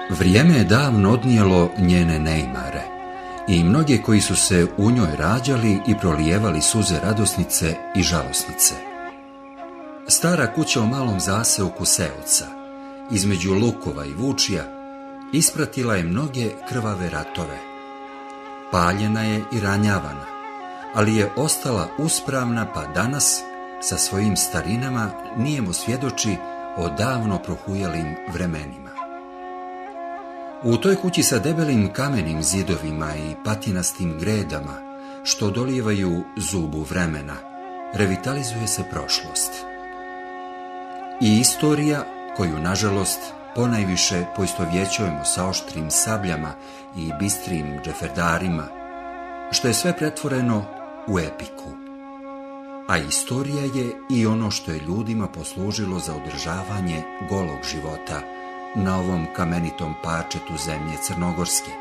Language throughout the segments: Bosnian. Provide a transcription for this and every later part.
Vrijeme je davno odnijelo njene neimare i mnoge koji su se u njoj rađali i prolijevali suze radosnice i žalosnice. Stara kuća u malom zaseoku Seoca, između Lukova i Vučija, ispratila je mnoge krvave ratove. Paljena je i ranjavana, ali je ostala uspravna pa danas sa svojim starinama nijemo svjedoči o davno prohujalim vremenima. U toj kući sa debelim kamenim zidovima i patinastim gredama, što dolijevaju zubu vremena, revitalizuje se prošlost. I istorija, koju, nažalost, ponajviše poistovjećujemo sa oštrim sabljama i bistrim džeferdarima, što je sve pretvoreno u epiku. A istorija je i ono što je ljudima poslužilo za održavanje golog života na ovom kamenitom parčetu zemlje Crnogorske.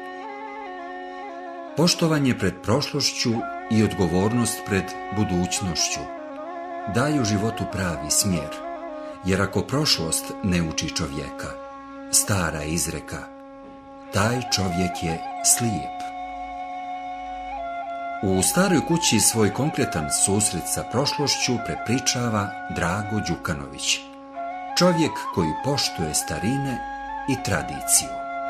Poštovanje pred prošlošću i odgovornost pred budućnošću daju životu pravi smjer, jer ako prošlost ne uči čovjeka, stara je izreka, taj čovjek je slijep. U staroj kući svoj konkretan susret sa prošlošću prepričava Drago Đukanović, čovjek koji poštuje starine i tradiciju.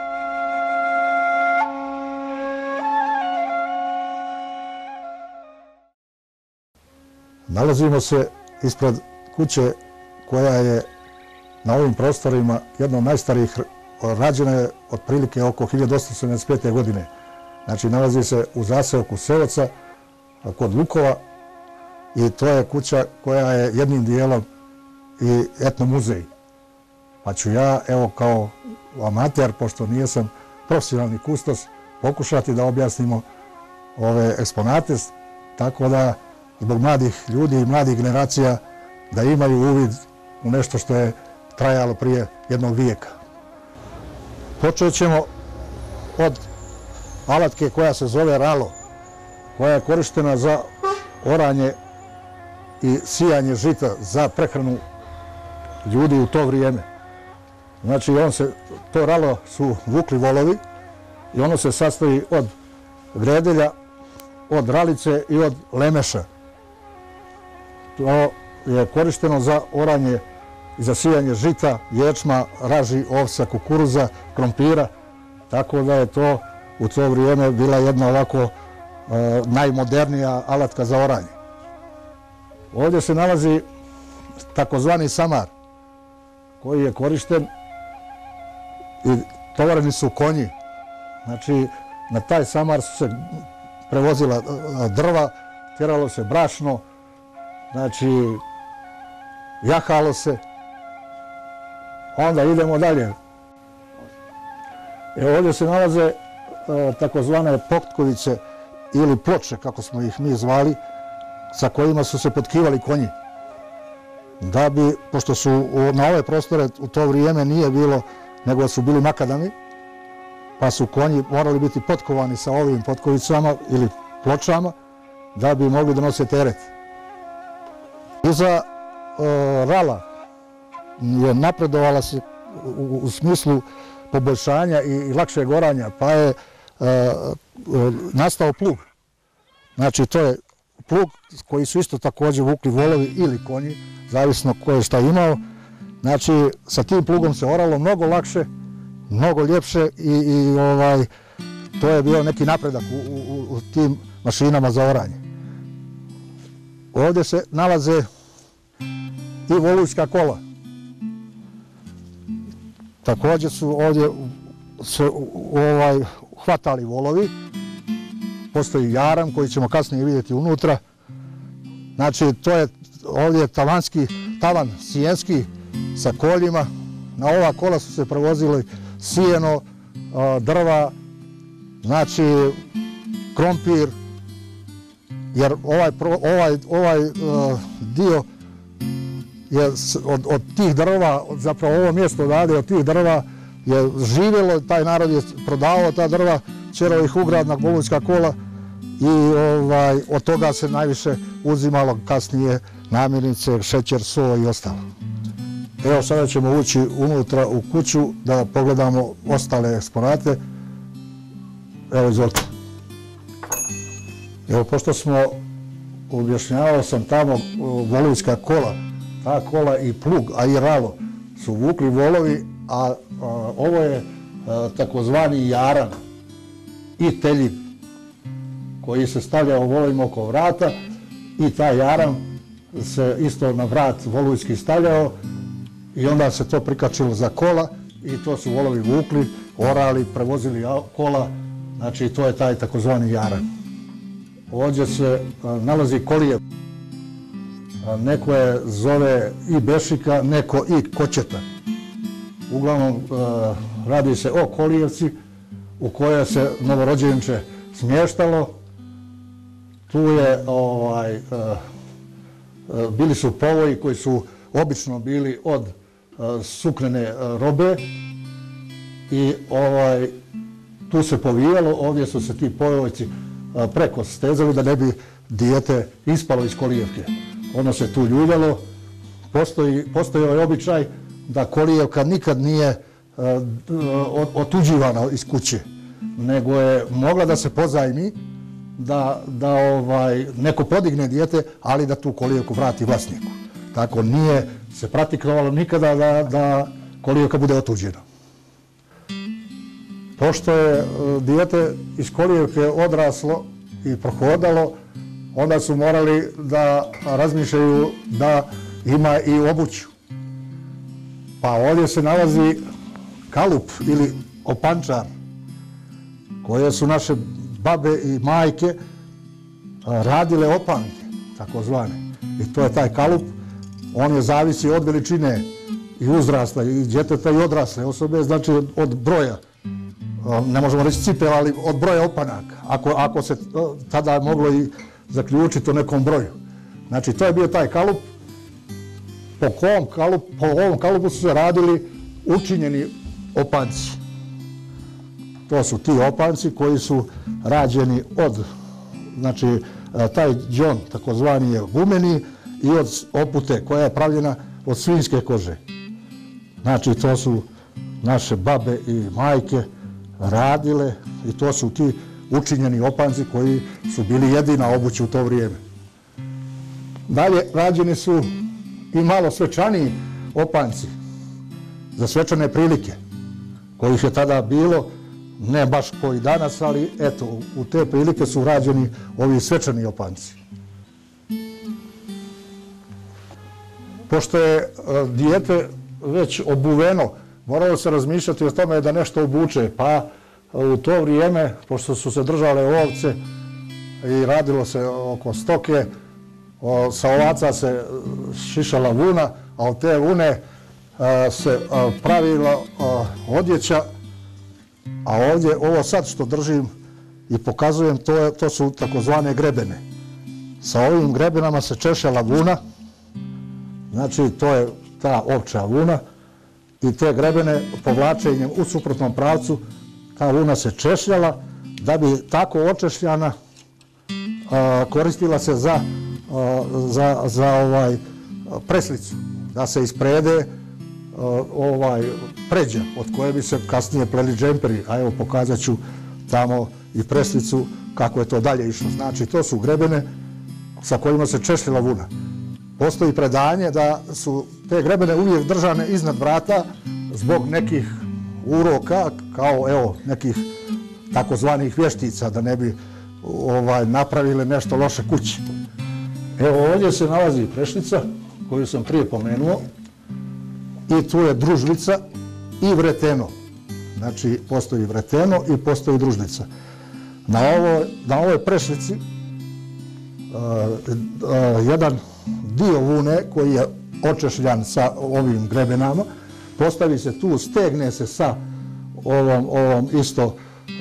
Nalazimo se ispred kuće koja je na ovim prostorima jedna od najstarijih, rađena je otprilike oko 1875. godine. Znači, nalazi se u zaseoku Seoca kod Lukova i to je kuća koja je jednim dijelom i etnomuzej. Pa ću ja, evo, kao amater, pošto nijesam profesionalni kustos, pokušati da objasnimo ove eksponate, tako da zbog mladih ljudi i mladih generacija da imaju uvid u nešto što je trajalo prije jednog vijeka. Počet ćemo od alatke koja se zove ralo, koja je korištena za oranje i sijanje žita za prehranu ljudi u to vrijeme. Znači, to ralo su vukli volovi i ono se sastoji od gredelja, od ralice i od lemeša. To je korišteno za oranje i za sijanje žita, ječma, raži, ovsa, kukuruza, krompira, tako da je to u to vrijeme bila jedna ovako najmodernija alatka za oranje. Ovdje se nalazi takozvani samar koji je korišten i tovareni su konji. Znači, na taj samar su se prevozila drva, tjeralo se brašno, znači, jahalo se. Onda idemo dalje. Ovdje se nalaze takozvane potkovice ili ploče, kako smo ih mi zvali, sa kojima su se potkivali konji. Da bi, pošto su na ove prostore u to vrijeme nije bilo, nego su bili makadami, pa su konji morali biti potkovani sa ovim potkovicama ili pločama, da bi mogli da nose teret. Iza rala je napredovala se u smislu poboljšanja i lakšeg oranja, pa je nastao plug. Znači, to je plug koji su isto također vukli volovi ili konji, zavisno ko je šta imao. Znači, sa tim plugom se oralo mnogo lakše, mnogo ljepše i to je bio neki napredak u tim mašinama za oranje. Ovdje se nalaze i volujska kola. Također su ovdje hvatali volovi. Postoji jaram koji ćemo kasnije vidjeti unutra. Znači, to je ovdje tavan sijenski sa koljima. Na ova kola su se prevozili sijeno, drva, znači krompir, jer ovaj dio je od tih drva, zapravo ovo mjesto odavde od tih drva je živjelo, taj narod je prodavao ta drva, ćerao ih u grad na volujska kola i od toga se najviše uzimalo kasnije namirnice, šećer, so i ostalo. Evo sada ćemo ući unutra u kuću da pogledamo ostale eksponate. Evo, izvolite. Evo, pošto smo, objašnjavao sam tamo volovska kola, ta kola i plug, a i ralo su vukli volovi, a ovo je takozvani jaran i teljiv koji se stavlja u volovima oko vrata i taj jaran se isto na vrat volovski stavljao i onda se to prikačilo za kola i to su volovi vukli, orali, prevozili kola, znači to je taj takozvani jaran. Ovdje se nalazi kolijev. Neko je zove i bešika, neko i kočeta. Uglavnom radi se o kolijevci u koje se novorođenče smještalo. Tu je bili su povoji koji su obično bili od suknene robe i tu se povijalo, ovdje su se ti povojci preko stezali da ne bi dijete ispalo iz kolijevke. Ono se tu ljuljalo. Postoji ovaj običaj da kolijevka nikad nije otuđivana iz kuće, nego je mogla da se pozajmi, da neko podigne dijete, ali da tu kolijevku vrati vlasniku. Tako nije se praktikovalo nikada da kolijevka bude otuđena. Pošto je dijete iz kolijevke odraslo i prohodalo, onda su morali da razmišljaju da ima i obuću. Pa ovdje se nalazi kalup ili opančar, koje su naše babe i majke radile opanke, takozvane. I to je taj kalup, on je zavisi od veličine i uzrasta i djeteta i odrasle osobe, znači od broja. Ne možemo reći cipela, ali od broja opanaka, ako se tada moglo i zaključiti o nekom broju. Znači, to je bio taj kalup. Po ovom kalupu su se radili učinjeni opanci. To su ti opanci koji su rađeni od, znači, taj đon, takozvani je gumeni, i od opute koja je pravljena od svinjske kože. Znači, to su naše babe i majke radile i to su ti učinjeni opanci koji su bili jedina obuća u to vrijeme. Dalje rađeni su i malo svečaniji opanci za svečane prilike, kojih je tada bilo, ne baš koji danas, ali eto, u te prilike su rađeni ovi svečani opanci. Pošto je dijete već obuveno, moralo se razmišljati o tome da nešto obuče, pa u to vrijeme, pošto su se držale ovce i radilo se oko stoke, sa ovaca se šišala vuna, a od te vune se pravila odjeća, a ovdje, ovo sad što držim i pokazujem, to su takozvane grebene. Sa ovim grebenama se češljala vuna, znači to je ta ovčja vuna, i te grebene povlačenjem u suprotnom pravcu ta vuna se češljala, da bi tako očešljana koristila se za preslicu, da se isprede pređa od koje bi se kasnije pleli džemperi, a evo pokazat ću tamo i preslicu kako je to dalje išlo. Znači, to su grebene sa kojima se češljala vuna. Postoji predanje da su te grebene uvijek držane iznad vrata zbog nekih uroka, kao evo nekih takozvanih vještica, da ne bi napravile nešto loše kući. Evo ovdje se nalazi prešlica koju sam prije pomenuo i tu je družlica i vreteno. Znači, postoji vreteno i postoji družlica. Na ovoj prešlici jedan dio vune koji je očešljan sa ovim grebenama, postavi se tu, stegne se sa ovom isto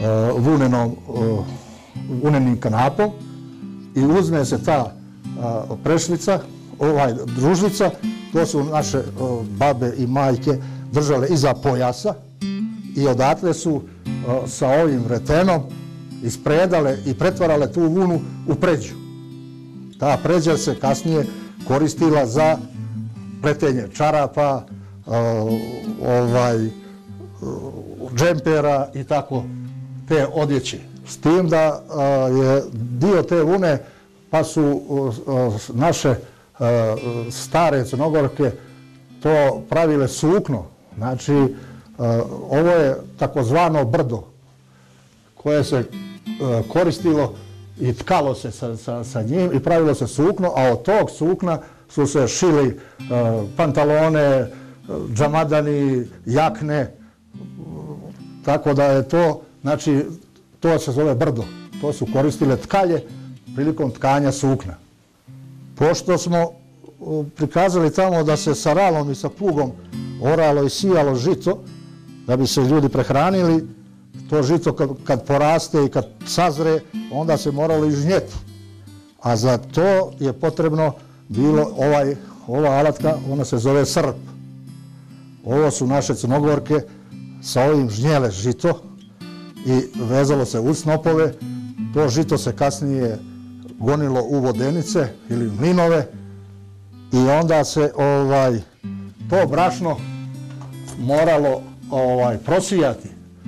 vunenim kanapom i uzme se ta prešlica, družlica, to su naše babe i majke držale iza pojasa i odatle su sa ovim vretenom ispredale i pretvarale tu vunu u pređu. Ta pređa se kasnije koristila za pletenje čarapa, džempera i tako te odjeće. S tim da je dio te vune, pa su naše stare Crnogorke to pravile sukno. Znači, ovo je takozvano brdo koje se koristilo i tkalo se sa njim i pravilo se sukno, a od tog sukna su se šili pantalone, džamadani, jakne, tako da je to, znači, to se zove brdo. To su koristile tkalje prilikom tkanja sukna. Pošto smo prikazali tamo da se sa ralom i sa plugom oralo i sijalo žito, da bi se ljudi prehranili, to žito kad poraste i kad sazre, onda se moralo i žnjeti. A za to je potrebno bilo ova alatka, ona se zove srp. Ovo su naše Crnogorke sa ovim žnjele žito i vezalo se uz snopove. To žito se kasnije gonilo u vodenice ili mlinove i onda se to brašno moralo prosijati.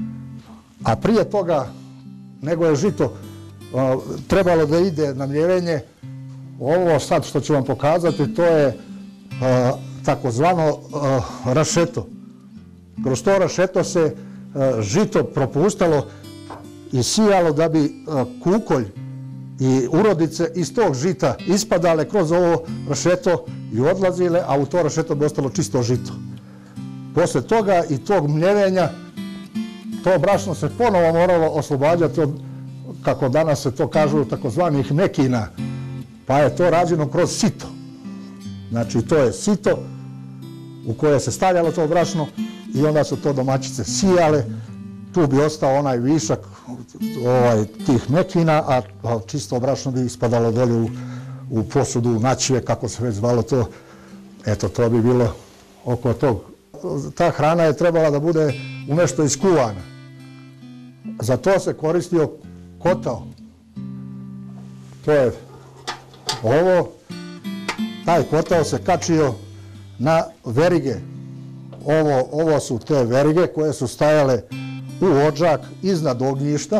A prije toga, nego je žito trebalo da ide na mljevenje, ovo sad što ću vam pokazati, to je takozvano rašeto. Kroz to rašeto se žito propuštalo i sijalo da bi kukolj i urodice iz tog žita ispadale kroz ovo rašeto i odlazile, a u to rašeto bi ostalo čisto žito. Posle toga i tog mljevenja, to brašno se ponovo moralo oslobađati od, kako danas se to kažu, takozvanih mekina, pa je to rađeno kroz sito. Znači, to je sito u koje se stavljalo to brašno i onda su to domaćice sijale. Tu bi ostao onaj višak tih mekina, a čisto brašno bi ispadalo dolje u posudu, u načive, kako se već zvalo to. Eto, to bi bilo oko tog. Ta hrana je trebala da bude u nešto iskuvana. Za to se koristio kotao. To je ovo. Taj kotao se kačio na verige. Ovo su te verige koje su stajale u odžak iznad ognjišta.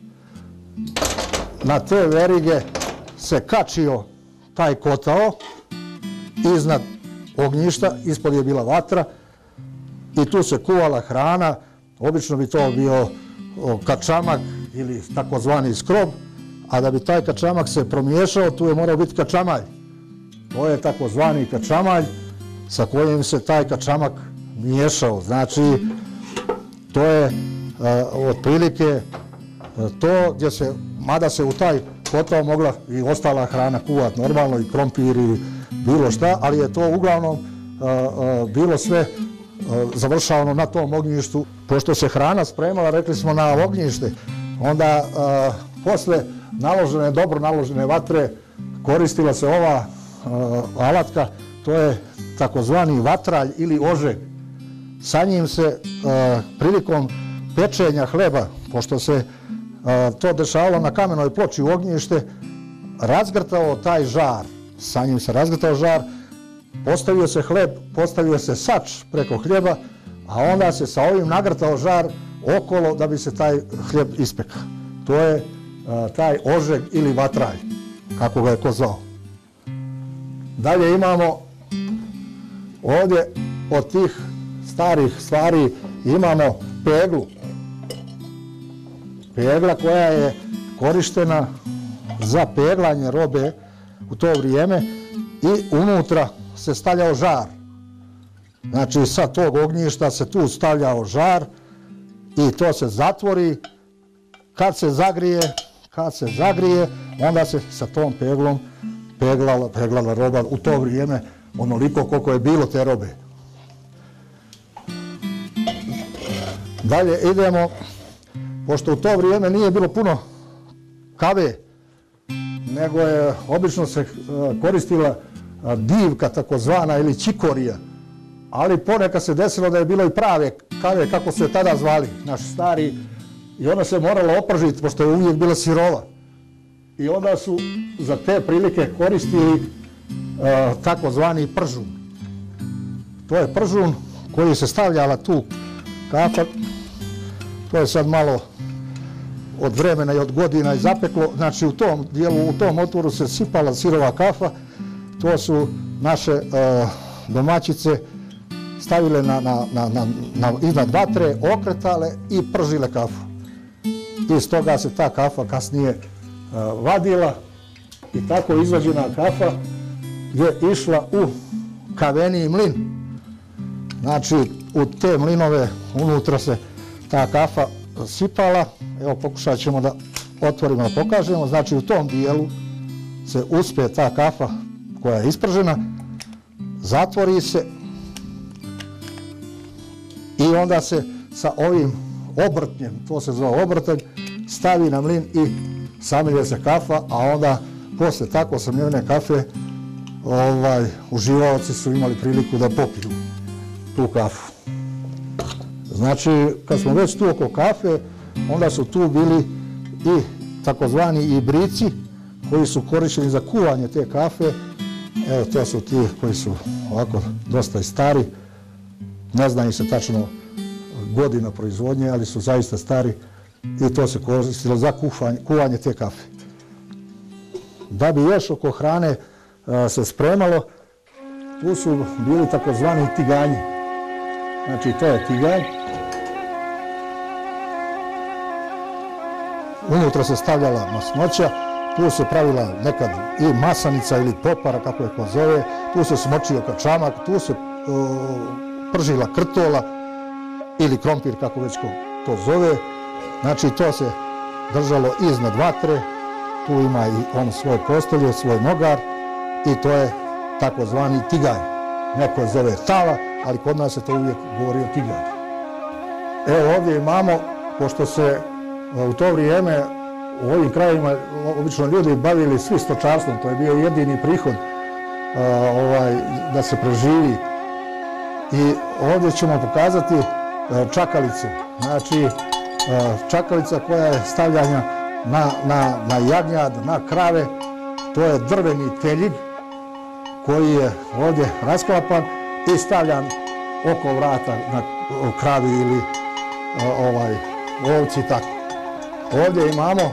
Na te verige se kačio taj kotao iznad ognjišta, ispod je bila vatra i tu se kuvala hrana. Obično bi to bio kačamak ili takozvani skrob, a da bi taj kačamak se promiješao, tu je morao biti kačamalj. To je takozvani kačamalj sa kojim se taj kačamak miješao. Znači, to je otprilike to gdje se, mada se u taj kotao mogla i ostala hrana kuvati normalno, i krompir i bilo šta, ali je to uglavnom bilo sve završavano na tom ognjištu. Pošto se hrana spremala, rekli smo, na ognjište, onda posle dobro naložene vatre koristila se ova alatka, to je takozvani vatralj ili ožeg. Sa njim se prilikom pečenja hleba, pošto se to dešavalo na kamenoj ploči u ognjište, razgrtao taj žar. Sa njim se razgrtao žar, postavio se hleb, postavio se sač preko hljeba, a onda se sa ovim nagrtao žar okolo da bi se taj hljeb ispekao. To je taj ožeg ili vatralj, kako ga je ko zvao. Dalje imamo ovdje od tih starih stvari imamo peglu. Pegla koja je korištena za peglanje robe u to vrijeme i unutra se stavljao žar. Znači, sa tog ognjišta se tu stavljao žar i to se zatvori. Kad se zagrije, onda se sa tom peglom peglala roba u to vrijeme onoliko koliko je bilo te robe. Dalje idemo, pošto u to vrijeme nije bilo puno kave, nego je obično se koristila divka takozvana ili čikorija, ali ponekad se desilo da je bilo i prave kave, kako su je tada zvali naši stari, i ona se morala opržiti, pošto je uvijek bila sirova. I onda su za te prilike koristili takozvani pržun. To je pržun koji se stavljala tu kafa, to je sad malo od vremena i od godina i zapeklo, znači u tom dijelu, u tom otvoru se sipala sirova kafa, to su naše domaćice stavile iznad vatre, okretale i pržile kafu. Iz toga se ta kafa kasnije vadila i tako izvađena kafa je išla u kaveni mlin. Znači u te mlinove unutra se ta kafa sipala. Evo pokušat ćemo da otvorimo, da pokažemo. Znači u tom dijelu se uspe ta kafa koja je ispržena, zatvori se i onda se sa ovim obrtnjem, to se zove obrtanj, stavi na mlin i samilje se kafa, a onda posle tako samljene kafe uživaoci su imali priliku da popiju tu kafu. Znači, kad smo već tu oko kafe, onda su tu bili i takozvani ibrici koji su korišteni za kuvanje te kafe. Evo, to su ti koji su ovako dosta i stari. Ne znaju se tačno godina proizvodnje, ali su zaista stari i to se koristilo za kuvanje te kafe. Da bi još oko hrane se spremalo, tu su bili takozvani tiganji. Znači, to je tiganj. Unutra se stavljala masnoća, tu se pravila nekad i masanica ili popara, kako je ko zove, tu se smočio kačamak, tu se pržila krtola ili krompir, kako već ko to zove. Znači, to se držalo iznad vatre, tu ima i on svoje postolje, svoj nogar i to je takozvani tiganj. Neko je zove tava, ali kod nas se to uvijek govorio tiganj. Evo ovdje imamo, pošto se u to vrijeme u ovim krajevima obično ljudi bavili svi stočarstvom, to je bio jedini prihod da se preživi. I ovdje ćemo pokazati čakalicu. Znači, čakalica koja je stavljanja na jagnjad, na krave, to je drveni teljig koji je ovdje rasklapan i stavljan oko vrata na kravi ili ovci i tako. Ovdje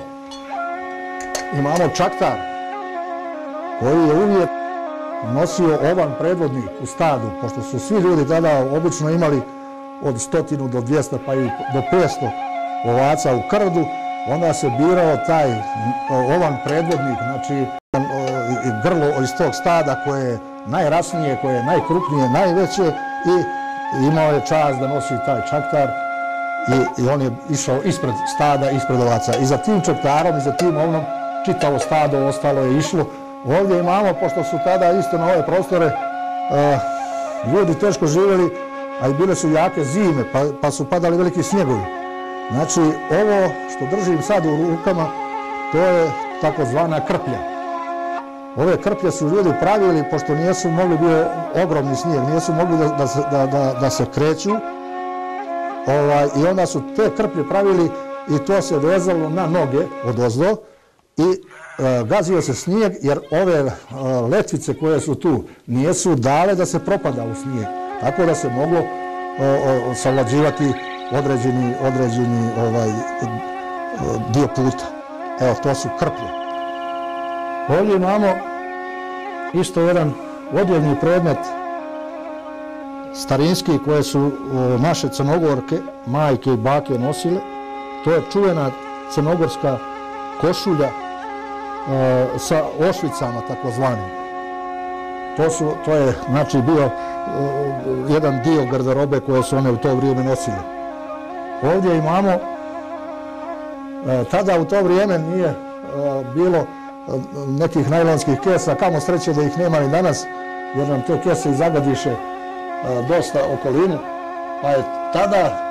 imamo čaktar koji je uvijek nosio ovan predvodnik u stadu, pošto su svi ljudi tada obično imali od 100 do 200 pa i do 500 ovaca u krdu, onda se birao taj ovan predvodnik, znači grlo iz tog stada koje je najrasnije, koje je najkrupnije, najveće i imao je čast da nosi taj čaktar i on je išao ispred stada, ispred ovaca. I za tim čaktarom i za tim ovnom čitavo stado ostalo je išlo. Ovdje imamo, pošto su tada isto na ove prostore ljudi teško živjeli, a i bile su jake zime, pa su padali veliki snjegovi. Znači, ovo što držim sad u rukama, to je takozvana krplja. Ove krplje su ljudi pravili, pošto nisu mogli, bio ogromni snijeg, nisu mogli da se kreću. I onda su te krplje pravili i to se vezalo na noge odozdo i gazio se snijeg, jer ove letvice koje su tu nisu dale da se propada u snijeg, tako da se moglo savlađivati određeni dio puta. Evo, to su krplje. Ovdje imamo isto jedan odjevni predmet starinski koje su naše crnogorke, majke i bake nosile. To je čuvena crnogorska košulja sa ošvicama takozvanim. To je znači bio jedan dio garderobe koje su one u to vrijeme nosile. Ovdje imamo, tada u to vrijeme nije bilo nekih najlonskih kesa, kamo sreće da ih nema ni danas, jer nam te kese zagadiše dosta okolinu, pa je tada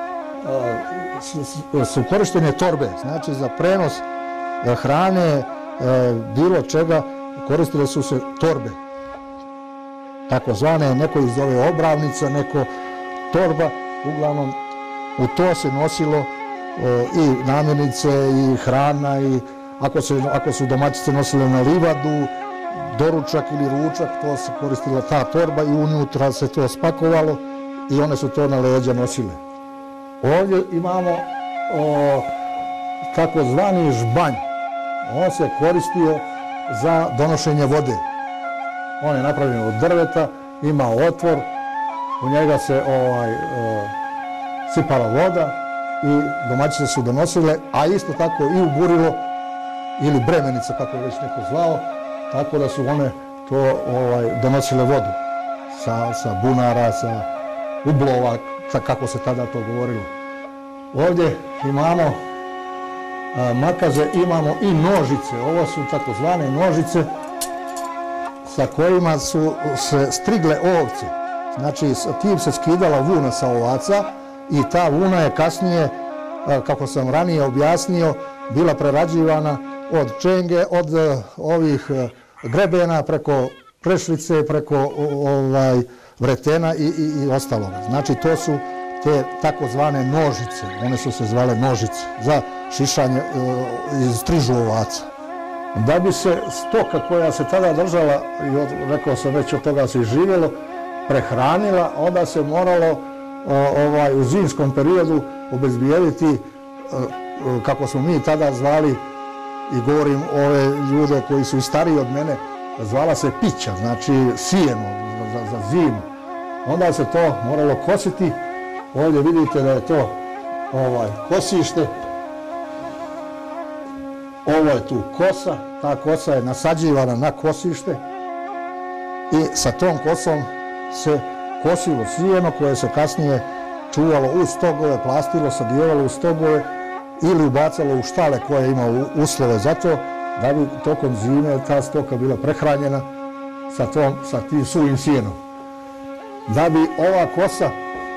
su korištene torbe, znači za prenos hrane, bilo čega, koristile su se torbe. Takozvane, neko ih zove obravnica, neko torba, uglavnom u to se nosilo i namirnice i hrana i ako su domaćice nosile na livadu, doručak ili ručak, to se koristila ta torba i unutra se to spakovalo i one su to na leđa nosile. Ovdje imamo takozvani žbanj. On se koristio za donošenje vode. On je napravljen od drveta, ima otvor, u njega se sipala voda i domaćice su donosile, a isto tako i u burilo ili bremenica, kako je već neko zvao, tako da su one to donosile vodu sa bunara, sa ublova, kako se tada to govorilo. Ovdje imamo makaze, imamo i nožice. Ovo su takozvane nožice sa kojima su se strigle ovce. Znači, tim se skidala vuna sa ovaca i ta vuna je kasnije, kako sam ranije objasnio, bila prerađivana od čenge, od ovih grebena, preko prešvice, preko vretena i ostaloga. Znači, to su te takozvane nožice. One su se zvale nožice za šišanje iz strižu ovaca. Da bi se stoka koja se tada držala, i rekao sam već od toga se i živjelo, prehranila, onda se moralo u zimskom periodu obezbijediti, kako smo mi tada zvali, i govorim ove ljude koji su i stariji od mene, zvala se pića, znači sijeno za zimu. Onda se to moralo kositi. Ovdje vidite da je to kosište. Ovo je tu kosa, ta kosa je nasađivana na kosište i sa tom kosom se kosilo sijeno koje se kasnije čuvalo u stogove, plastilo, sadijevalo u stogove ili ubacalo u štale koje ima uslove za to, da bi tokom zime ta stoka bila prehranjena sa tim suvim sijenom. Da bi ova kosa,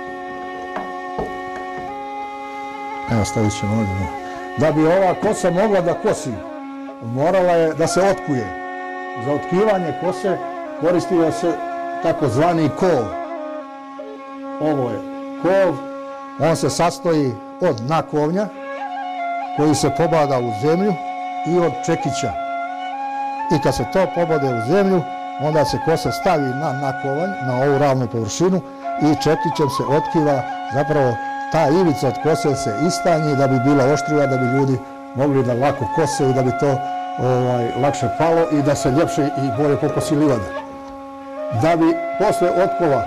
evo stavit ćemo ovdje, da bi ova kosa mogla da kosi, morala je da se otkuje. Za otkivanje kose koristio se takozvani kov. Ovo je kov, on se sastoji od nakovnja koji se pobada u zemlju i od čekića. I kad se to pobode u zemlju, onda se kosa stavi na nakovanj, na ovu ravnu površinu i čekićem se otkiva, zapravo ta ivica od kose se istanji da bi bila oštrija, da bi ljudi mogli da lako kose i da bi to lakše palo i da se ljepše i bolje pokosi livada. Da bi posle otkova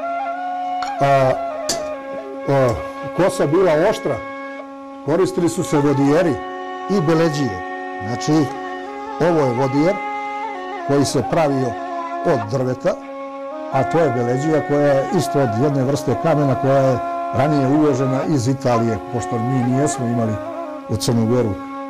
kosa bila oštra, koristili su se vodijeri i beleđije. Znači, ovo je vodijer koji se pravio od drveta, a to je beleđija koja je isto od jedne vrste kamena koja je ranije uvežena iz Italije, pošto mi nijesmo imali u Crnu Goru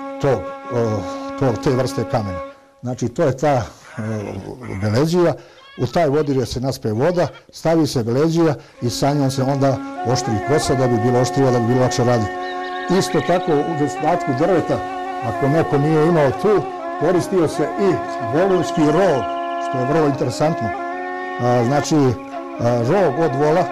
te vrste kamena. Znači, to je ta beleđija. U taj vodir se naspe voda, stavi se beleđija i sa njom se onda oštri kosa da bi bilo oštrija, da bi bilo lakše raditi. Isto tako u nedostatku drveta, ako neko nije imao tu, koristio se i volujski rog, što je vrlo interesantno. Znači, rog od vola,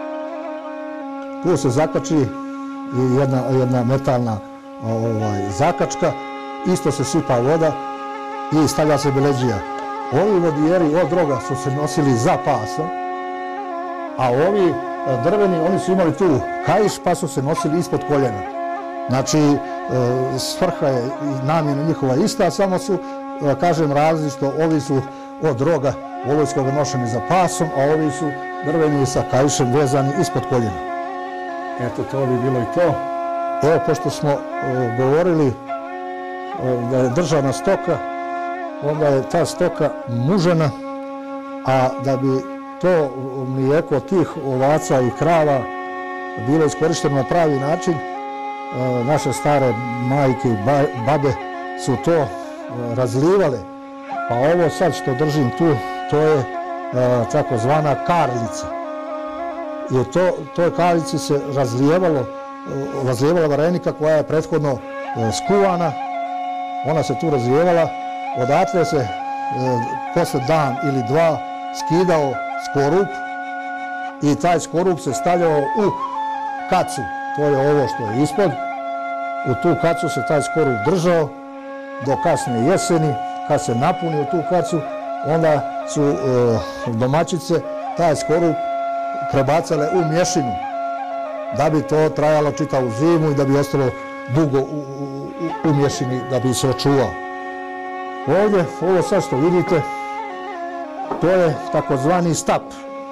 tu se zakači jedna metalna zakačka, isto se sipa voda i stavlja se beleđija. Ovi vodijeri od roga su se nosili za pasom, a ovi drveni, oni su imali tu kaiš pa su se nosili ispod koljena. Znači, svrha je i namjena njihova ista, samo su, kažem, različito. Ovi su od roga volojskog nošeni za pasom, a ovi su drveni sa kaišem vezani ispod koljena. Eto, to bi bilo i to. Evo, pošto smo govorili da je držana stoka, onda je ta stoka mužena, a da bi to mlijeko tih ovaca i krava bilo iskorišteno na pravi način, naše stare majke i babe su to razlivale. Pa ovo sad što držim tu, to je takozvana karlica. I toj karlici se razlijevala varenika koja je prethodno skuvana, ona se tu razlijevala, odatle se posle dan ili dva skidao skorup i taj skorup se stavljao u kacu, to je ovo što je ispod. U tu kacu se taj skorup držao do kasne jeseni, kad se napuni u tu kacu, onda su domaćice taj skorup prebacale u mješinu, da bi to trajalo čitavu zimu i da bi ostalo dugo u mješini, da bi se očuvao. Ovdje, ovo sad što vidite, to je takozvani stap.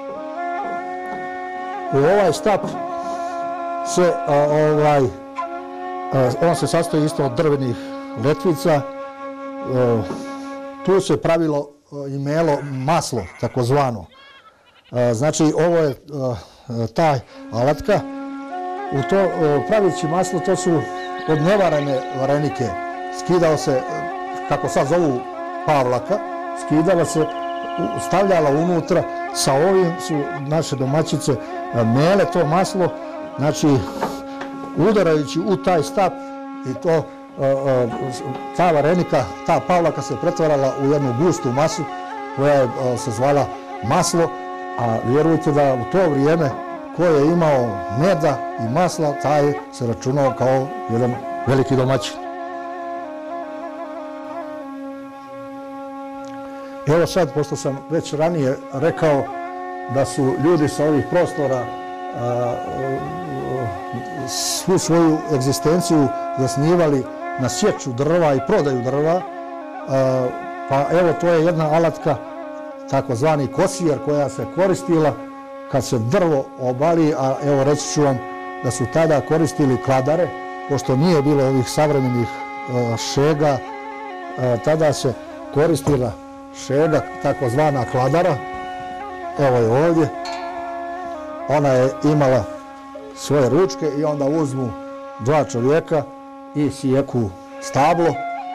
U ovaj stap se, on se sastoji isto od drvenih letvica. Tu se pravilo i melo maslo, takozvano. Znači, ovo je ta alatka. U to pravići maslo, to su od nevarene varenike. Skidao se, kako sad zovu pavlaka, skidala se, stavljala unutra, sa ovim su naše domaćice mele to maslo, znači udarajući u taj stap i to ta varenika, ta pavlaka se pretvarala u jednu gustu masu koja je se zvala maslo, a vjerujte da u to vrijeme ko je imao meda i masla, taj se računao kao jedan veliki domaćin. Evo sad, pošto sam već ranije rekao da su ljudi sa ovih prostora svu svoju egzistenciju zasnivali na sječu drva i prodaju drva, pa evo to je jedna alatka, takozvani kosijer, koja se koristila kad se drvo obali, a evo reći ću vam da su tada koristili kladare, pošto nije bilo ovih savremenih šega, tada se koristila šega, takozvana kladara. Evo je ovdje. Ona je imala svoje ručke i onda uzmu dva čovjeka i sijeku stablo.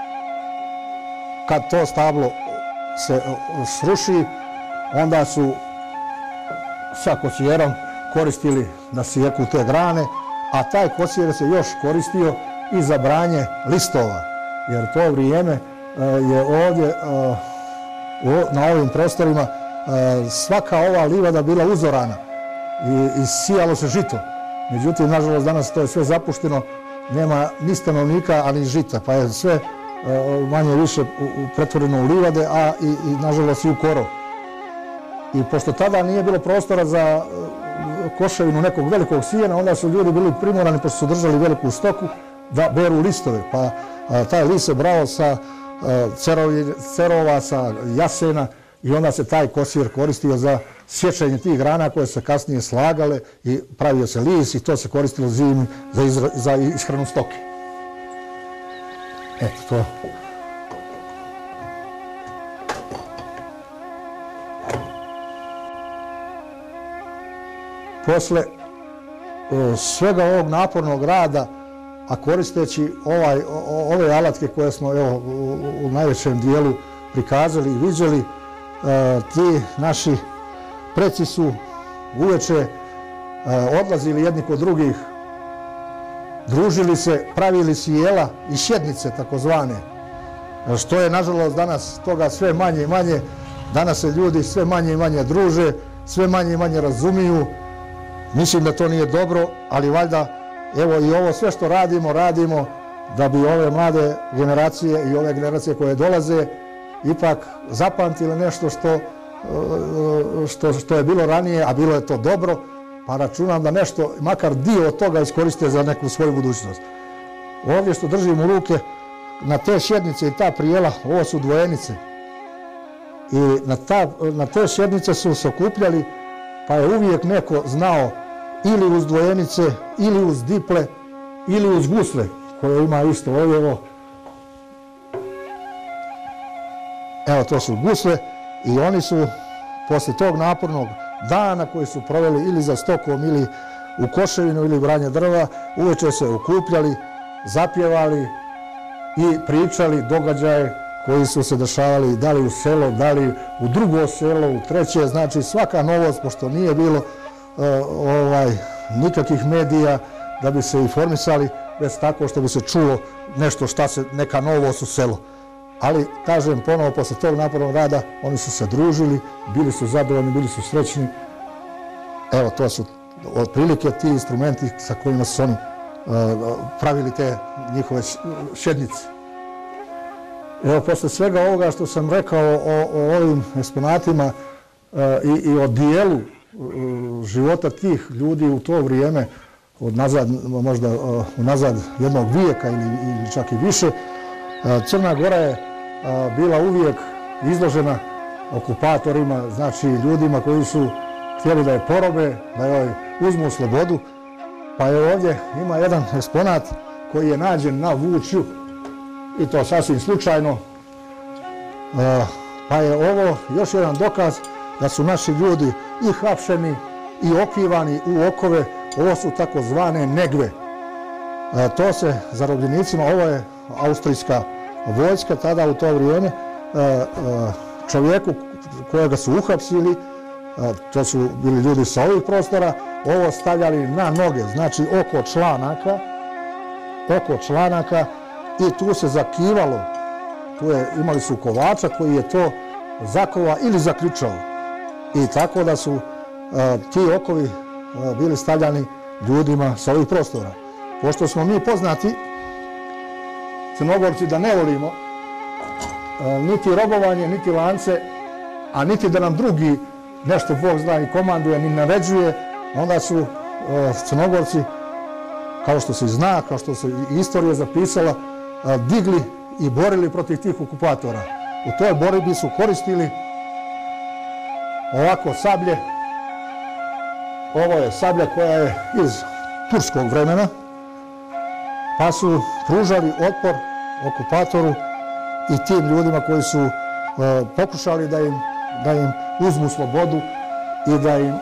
Kad to stablo se sruši, onda su sa kosijerom koristili da sijeku te grane, a taj kosijer se još koristio i za branje listova, jer to vrijeme je ovdje na ovim prostorima svaka ova livada bila uzorana i sijalo se žito. Međutim, nažalost, danas to je sve zapušteno, nema ni stanovnika, a ni žita, pa je sve manje više pretvoreno u livade, a i nažalost i u korov. I pošto tada nije bilo prostora za koševinu nekog velikog sijena, onda su ljudi bili primorani, pošto su držali veliku stoku, da beru listove. Pa taj list se brao sa cerova, sa jasena, i onda se taj kosijer koristio za sječenje tih grana koje se kasnije slagale i pravio se list, i to se koristilo zimi za ishranu stoke. Eto to. Posle svega ovog napornog rada, a koristeći ove alatke koje smo u najvećem dijelu prikazali i viđeli, ti naši preci su uveče odlazili jedni kod drugih, družili se, pravili sjela i sjednice takozvane, što je nažalost danas toga sve manje i manje. Danas se ljudi sve manje i manje druže, sve manje i manje razumiju. Mislim da to nije dobro, ali valjda evo i ovo sve što radimo da bi ove mlade generacije i ove generacije koje dolaze ipak zapamtile nešto što je bilo ranije, a bilo je to dobro, pa računam da nešto, makar dio od toga iskoriste za neku svoju budućnost. Ovdje što držim u ruke, na te sjednice i ta prijela, ovo su dvojenice. I na te sjednice su se okupljali, pa je uvijek neko znao ili uz dvojenice, ili uz diple, ili uz gusle, koje ima isto ovdje. Evo, to su gusle, i oni su posle tog napornog dana koji su proveli ili za stokom, ili u koševinu, ili branje drva, uveče se okupljali, zapjevali i pričali događaje koji su se dešavali da li u selo, da li u drugo selo, u treće. Znači svaka novost, pošto nije bilo nikakvih medija da bi se informisali, već tako što bi se čulo nešto, neka novost u selu. Ali, kažem ponovo, posle tog napornog rada, oni su se družili, bili su zadovoljni, bili su srećni. Evo, to su otprilike ti instrumenti sa kojima su oni pravili te njihove sjednice. Evo, posle svega ovoga što sam rekao o ovim eksponatima i o dijelu života tih ljudi u to vrijeme, možda unazad jednog vijeka ili čak i više, Crna Gora je bila uvijek izložena okupatorima, znači ljudima koji su htjeli da je porobe, da joj uzmu slobodu. Pa je ovdje ima jedan eksponat koji je nađen na Vučju, i to sasvim slučajno. Pa je ovo još jedan dokaz da su naši ljudi i hapšeni i okivani u okove. Ovo su takozvane negve. To se zarobljenicima, ovo je austrijska vojska tada u to vrijeme, čovjeku kojega su uhapsili, to su bili ljudi sa ovih prostora, ovo stavljali na noge, znači oko članaka, i tu se zakivalo. Imali su kovača koji je to zakova ili zaključao. I tako da su ti okovi bili stavljani ljudima sa ovih prostora. Pošto smo mi poznati, Crnogorci, da ne volimo niti robovanje, niti lance, a niti da nam drugi nešto Bog zna i komanduje, ni naređuje, onda su Crnogorci, kao što se zna, kao što se i istorija zapisala, digli i borili protiv tih okupatora. U toj borbi su koristili ovako sablje. Ovo je sablja koja je iz turskog vremena, pa su pružali otpor okupatoru i tim ljudima koji su pokušali da im uzmu slobodu i da im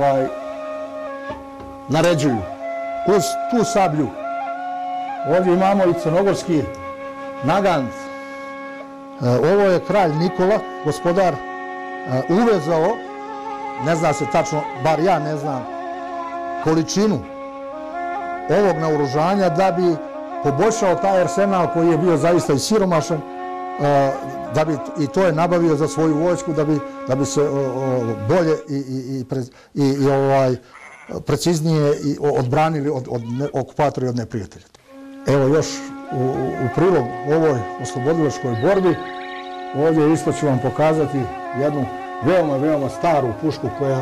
naređuju. Uz tu sablju ovdje imamo i crnogorski nagant. Ovo je kralj Nikola, gospodar, uvezao, ne zna se tačno, bar ja ne znam, količinu ovog naoružanja da bi poboljšao taj arsenal koji je bio zaista i siromašan, i to je nabavio za svoju vojsku da bi se bolje i preciznije odbranili od okupatora i od neprijatelja. Evo još u prilog ovoj oslobodilačkoj borbi, ovdje isto ću vam pokazati jednu veoma staru pušku koja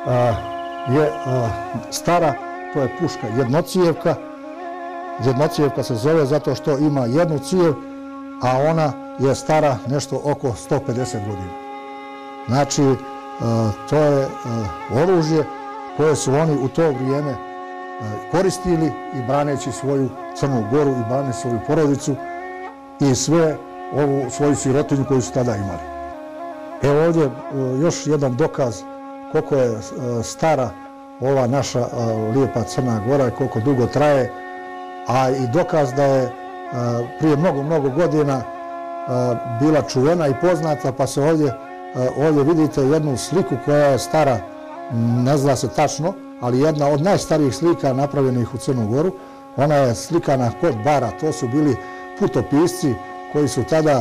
je stara. To je puška jednocijevka. Jednocijevka se zove zato što ima jednu cijev, a ona je stara nešto oko 150 godina. Znači, to je oružje koje su oni u to vrijeme koristili i braneći svoju Crnu Goru i braneći svoju porodicu i sve ovu svoju sirotinju koju su tada imali. Evo ovdje još jedan dokaz koliko je stara ova naša lijepa Crna Gora i koliko dugo traje, a i dokaz da je prije mnogo godina bila čuvena i poznata, pa se ovdje vidite jednu sliku koja je stara, ne zna se tačno, ali jedna od najstarijih slika napravljenih u Crnu Goru. Ona je slikana kod Bara, to su bili putopisci koji su tada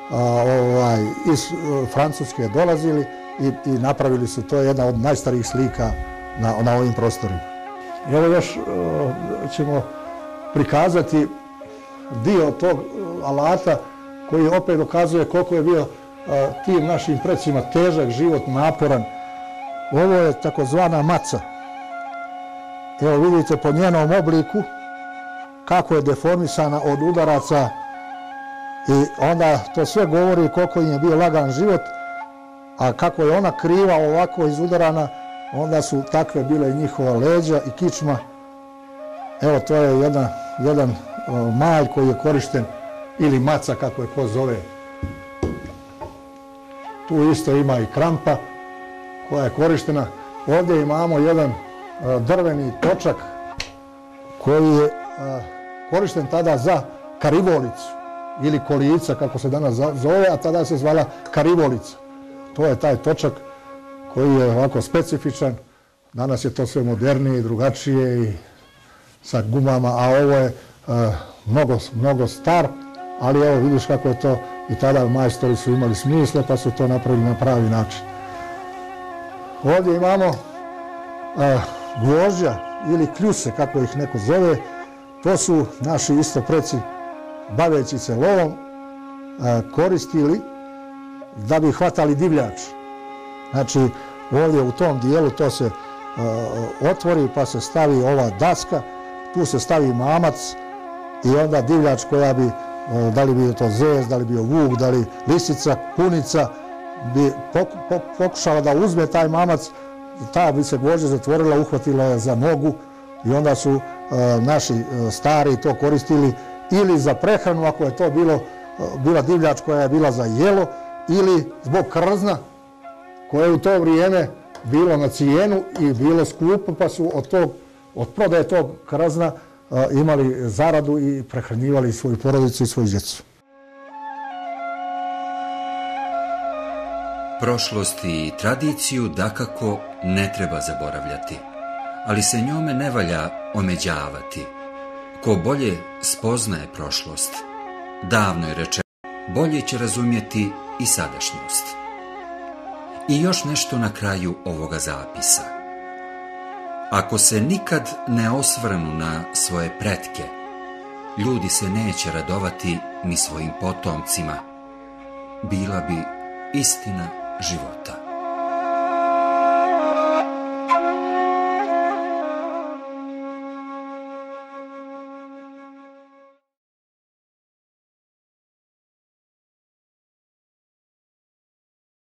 iz Francuske dolazili i napravili su, to je jedna od najstarijih slika na ovim prostorima. Evo još ćemo prikazati dio tog alata koji opet dokazuje koliko je bio tim našim precima težak život, naporan. Ovo je takozvana maca. Evo vidite po njenom obliku kako je deformisana od udaraca, i onda to sve govori koliko im je bio lagan život, a kako je ona kriva ovako izudarana, onda su takve bile i njihova leđa i kičma. Evo to je jedan malj koji je korišten, ili maca kako je ko zove. Tu isto ima i krampa koja je korištena. Ovdje imamo jedan drveni točak koji je korišten tada za karivolicu ili kolica kako se danas zove, a tada se zvala karivolica. To je taj točak koji je ovako specifičan. Danas je to sve modernije i drugačije i sa gumama, a ovo je mnogo star, ali evo vidiš kako je to i tada majstori su imali smisla pa su to napravili na pravi način. Ovdje imamo gvožđa ili kljuse kako ih neko zove. To su naši isto preci baveći se lovom koristili da bi hvatali divljač. Znači ovdje u tom dijelu to se otvori pa se stavi ova daska, tu se stavi mamac i onda divljač koja bi, da li bio to zec, da li bio vuk, da li lisica, kunica, bi pokušala da uzme taj mamac, ta bi se gvožđa zatvorila, uhvatila je za nogu i onda su naši stari to koristili ili za prehranu, ako je to bila divljač koja je bila za jelo, ili zbog krzna koje u to vrijeme bilo na cijenu i bilo skupo, pa su od prodaje tog krzna imali zaradu i prehranjivali svoju porodicu i svoju djecu. Prošlost i tradiciju dakako ne treba zaboravljati, ali se njome ne valja omeđavati. Ko bolje spoznaje prošlost, davno je rečeno, bolje će razumjeti i sadašnjost. I još nešto na kraju ovoga zapisa. Ako se nikad ne osvrnu na svoje pretke, ljudi se neće radovati ni svojim potomcima. Bila bi istina života.